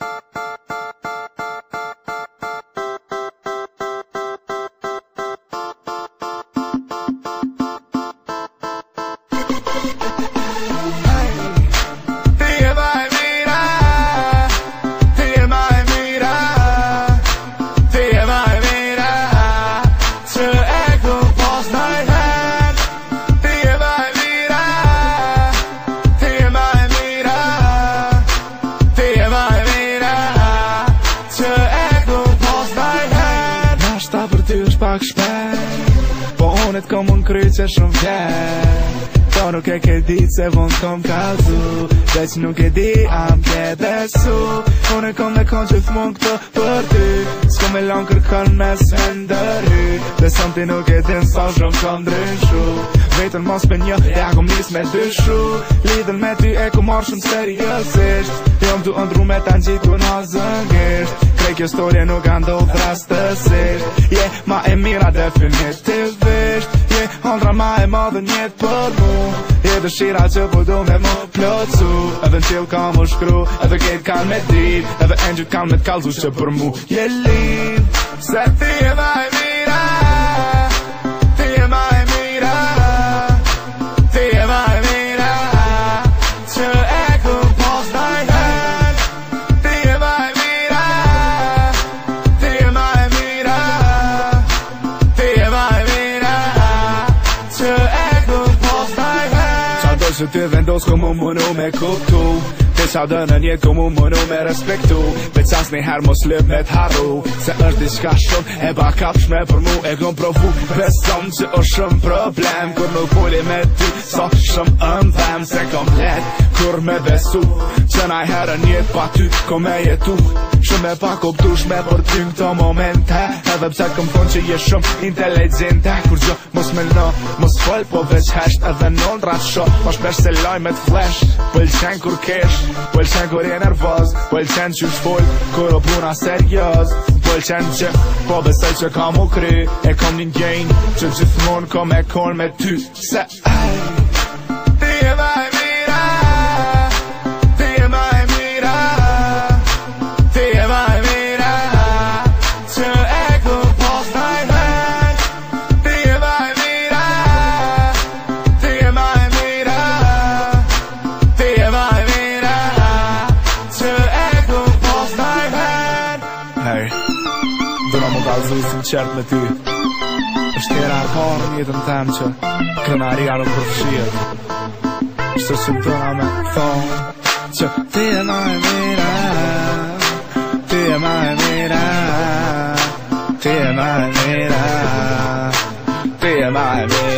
Pak shpejt, po unë t'kom unë kry që shumë vjet. Po nuk e ke dit se vonë t'kom kalzu, veç nuk e di am ke besu. Unë e kom me kon që thmon këto për ty, s'ko me lon kërkon me s'mendëry. Besom ti nuk e din sa shumë kom ndryshu, vetën mos për një e a kom nis me dyshu. Lidhen me ty e kom marrë shumë seriosisht, jom tu ëndru me ta njitu në zëngisht. Krej kjo storje nuk a ndodh rastësisht, ma e mira definitivisht. Hondra ma e madhe njetë për mu, dëshira që po du me mu plotsu. Edhe në qil ka mu shkru, edhe ketë kan me dit, edhe engjët kan me t'kallzu që për mu je lin. Se ti e ma e mira, ti e ma e mira, ti e ma e mira, që e këm pos najhen. Ti e ma e mira, ti e ma e mira, ti e ma e mira, që e këm pos najhen. Që ty vendos ku mu mënu me kuptu, te qa dënë njetë ku mu mënu me respektu. Veç as njëherë mos lëp me t'harru, se është diçka shumë e bakapshme për mu. E kom provu, besom që o shumë problem, kur nuk pulli me ty, sa shumë ëndhem. Se kom let, kur me besu, që najherë njetë pa ty, kom me jetu. Shumë e pa kuptushme për ty në këto momente, edhe pse kom thonë që je shumë inteligente. Kur gjo mos me në, mos fol, po veç hesht edhe non rat sho. Ma shpesh se loj me t'flesh, pëlqen kur kesh, pëlqen kur je nervoz, pëlqen që shpol, kur o puna serios. Pëlqen që po besoj që kam u kry, e kom një njën që gjithmon kom e kon me ty. Se ti e ma e mira, ti e ma e mira, ti e ma e mira, që e kom pos najhen. Ti e ma e mira, ti e ma e mira, ti e ma e mira, që e kom pos najhen. Hej, dëna më kalzu sinqert me ty, është tjera e parë në jetën tem që krenaria nuk përfshihet. Shtë që dëna me thonë që ti e ma e mira, ti e ma e mira, ti e ma e mira, ti e ma e mira.